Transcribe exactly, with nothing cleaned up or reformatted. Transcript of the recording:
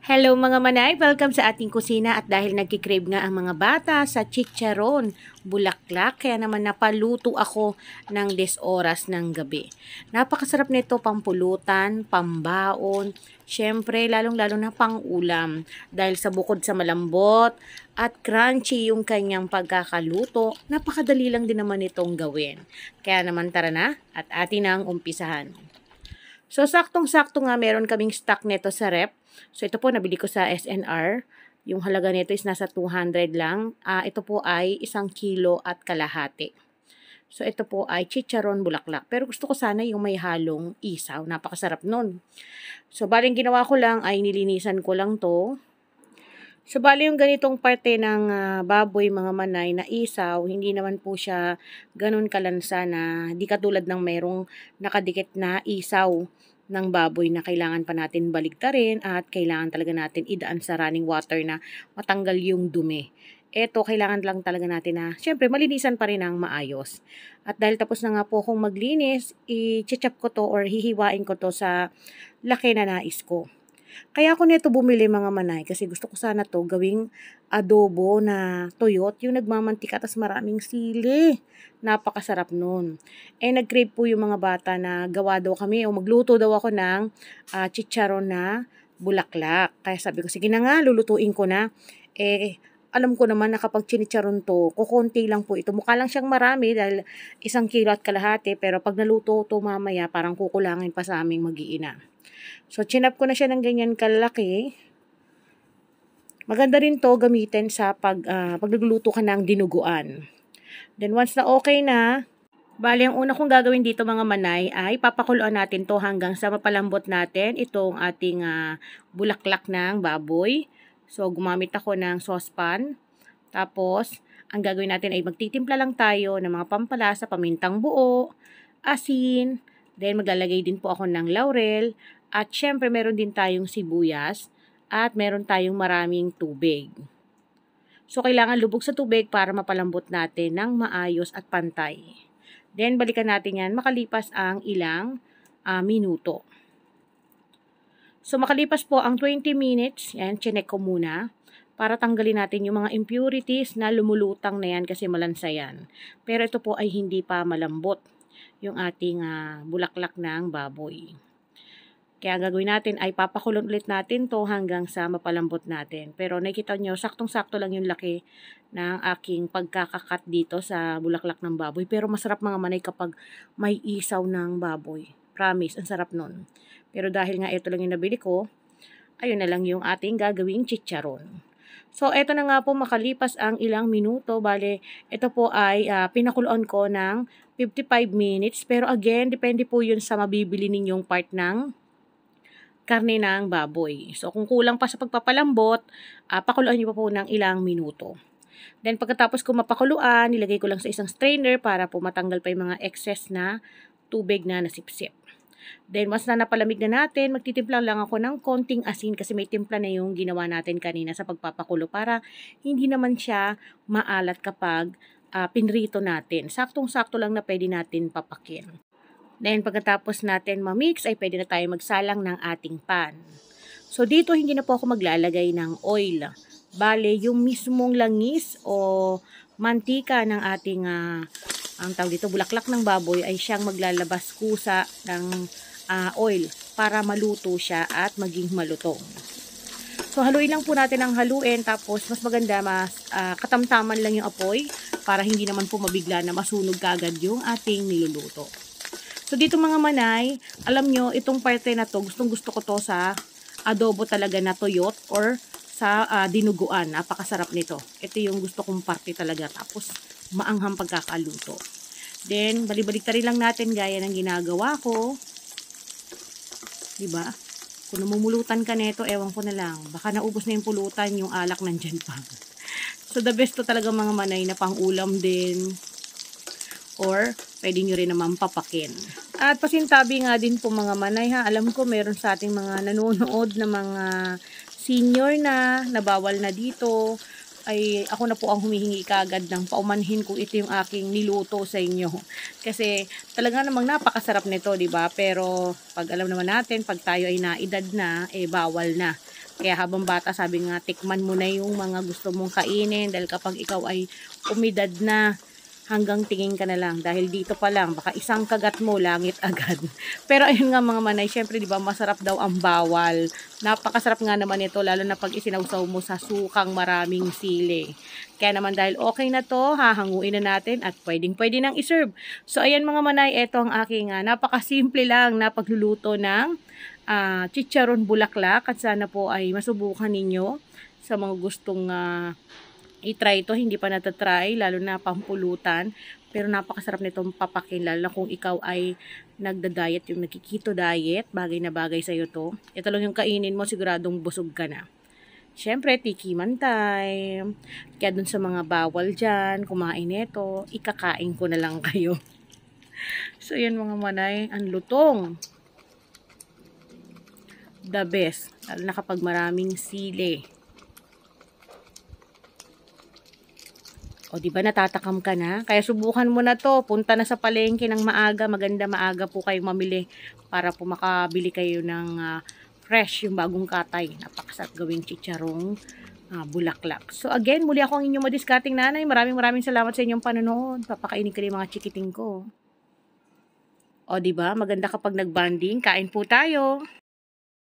Hello mga manay! Welcome sa ating kusina at dahil nagkikrave nga ang mga bata sa chicharon, bulaklak, kaya naman napaluto ako ng des oras ng gabi. Napakasarap nito pampulutan, pambaon, syempre lalong-lalo na pang-ulam dahil sa bukod sa malambot at crunchy yung kanyang pagkakaluto, napakadali lang din naman itong gawin. Kaya naman tara na at atin ang umpisahan. So, saktong-sakto nga meron kaming stock nito sa rep. So, ito po, nabili ko sa S N R. Yung halaga nito is nasa two hundred lang. Uh, ito po ay isang kilo at kalahati. So, ito po ay chicharon bulaklak. Pero gusto ko sana yung may halong isaw. Napakasarap nun. So, baling ginawa ko lang ay nilinisan ko lang to. So, bali yung ganitong parte ng uh, baboy, mga manay, na isaw, hindi naman po siya ganun kalansa na di katulad ng merong nakadikit na isaw ng baboy na kailangan pa natin baligtarin at kailangan talaga natin idaan sa running water na matanggal yung dumi. Eto, kailangan lang talaga natin na, syempre, malinisan pa rin ang maayos. At dahil tapos na nga po akong maglinis, i-chop ko to or hihiwain ko to sa laki na nais ko. Kaya ako nito bumili mga manay kasi gusto ko sana to gawing adobo na tuyot, yung nagmamantika tas maraming sili. Napakasarap nun. Eh nag-crave po yung mga bata na gawa daw kami o magluto daw ako ng uh, chicharon na bulaklak. Kaya sabi ko, sige na nga, lulutuin ko na. Eh, alam ko naman na kapag chinicharon to, kukunti lang po ito. Mukha lang siyang marami dahil isang kilo at kalahati, pero pag naluto to mamaya, parang kukulangin pa sa aming mag-iina. So, chinap ko na siya ng ganyan kalaki. Maganda rin to gamitin sa pag, uh, pagluluto ka ng dinuguan. Then, once na okay na, bali, ang una kong gagawin dito mga manay ay papakuluan natin to hanggang sa mapalambot natin itong ating uh, bulaklak ng baboy. So, gumamit ako ng saucepan. Tapos, ang gagawin natin ay magtitimpla lang tayo ng mga pampalasa, pamintang buo, asin, then maglalagay din po ako ng laurel, at syempre meron din tayong sibuyas, at meron tayong maraming tubig. So, kailangan lubog sa tubig para mapalambot natin ng maayos at pantay. Then, balikan natin yan makalipas ang ilang uh, minuto. So, makalipas po ang twenty minutes, yan, chinek ko muna, para tanggalin natin yung mga impurities na lumulutang na yan kasi malansa yan. Pero ito po ay hindi pa malambot yung ating uh, bulaklak ng baboy. Kaya gagawin natin ay papakulon ulit natin to hanggang sa mapalambot natin. Pero nakikita nyo, saktong-sakto lang yung laki ng aking pagkakakat dito sa bulaklak ng baboy. Pero masarap mga manay kapag may isaw ng baboy. Promise, ang sarap nun. Pero dahil nga ito lang yung nabili ko, ayun na lang yung ating gagawing chicharon. So, ito na nga po makalipas ang ilang minuto. Bale, ito po ay uh, pinakuluan ko ng fifty-five minutes. Pero again, depende po yun sa mabibili ninyong part ng karne ng baboy. So, kung kulang pa sa pagpapalambot, uh, pakuluan nyo pa po ng ilang minuto. Then, pagkatapos ko mapakuluan, nilagay ko lang sa isang strainer para po matanggal pa yung mga excess na tubig na nasipsip. Then, once na napalamig na natin, magtitimpla lang ako ng konting asin kasi may timpla na yung ginawa natin kanina sa pagpapakulo para hindi naman siya maalat kapag uh, pinrito natin. Saktong-sakto lang na pwede natin papakin. Then, pagkatapos natin ma-mix, ay pwede na tayo magsalang ng ating pan. So, dito hindi na po ako maglalagay ng oil. Bale, yung mismong langis o mantika ng ating, uh, ang tawag dito, bulaklak ng baboy, ay siyang maglalabas kusa ng uh, oil para maluto siya at maging malutong. So, haluin lang po natin ang haluin. Tapos, mas maganda, mas uh, katamtaman lang yung apoy para hindi naman po mabigla na masunog kagad yung ating niluluto. So, dito mga manay, alam nyo, itong parte na to, gustong gusto ko to sa adobo talaga na tuyot or sa uh, dinuguan. Napakasarap nito. Ito yung gusto kong parte talaga. Tapos, maanghang pagkakaluto. Then, balibalik-tari lang natin gaya ng ginagawa ko. Diba? Kung namumulutan ka nito, ewan ko na lang. Baka naubos na yung pulutan, yung alak nandyan pa. So, the best to talaga mga manay na pang ulam din. Or, pwede nyo rin naman papakin. At pasintabi nga din po mga manay ha. Alam ko meron sa ating mga nanonood na mga senior na, nabawal na dito. Ay ako na po ang humihingi kagad ng paumanhin kung ito yung aking niluto sa inyo. Kasi talaga namang napakasarap nito, di ba? Pero pag alam naman natin, pag tayo ay naedad na, eh bawal na. Kaya habang bata, sabi nga, tikman mo na yung mga gusto mong kainin dahil kapag ikaw ay umidad na, hanggang tingin ka na lang. Dahil dito pa lang, baka isang kagat mo, langit agad. Pero ayun nga mga manay, syempre di ba masarap daw ang bawal. Napakasarap nga naman ito, lalo na pag isinawsaw mo sa sukang maraming sili. Kaya naman dahil okay na to, hahanguin na natin at pwedeng pwede nang iserve. So ayan mga manay, ito ang aking uh, napakasimple lang na pagluluto ng uh, chicharon bulaklak. At sana po ay masubukan ninyo sa mga gustong uh, i-try ito, hindi pa natatry, lalo na pampulutan. Pero napakasarap nitong papakin, lalo na kung ikaw ay nagda-diet, yung nagkikito diet, bagay na bagay sa'yo to. Ito lang yung kainin mo, siguradong busog ka na. Siyempre, tikiman time. Kaya dun sa mga bawal dyan, kumain nito, ikakain ko na lang kayo. So, yan mga manay, ang lutong. The best, lalo na kapag maraming sili. O, di ba natatakam ka na? Kaya subukan mo na to. Punta na sa palengke ng maaga. Maganda maaga po kayong mamili para po makabili kayo ng uh, fresh, yung bagong katay. Napakasarap gawing chicharong uh, bulaklak. So again, muli ako ang inyong madiskarting nanay. Maraming maraming salamat sa inyong panonood. Papakainin ko rin mga chikiting ko. O, di ba? Maganda kapag nagbanding. Kain po tayo.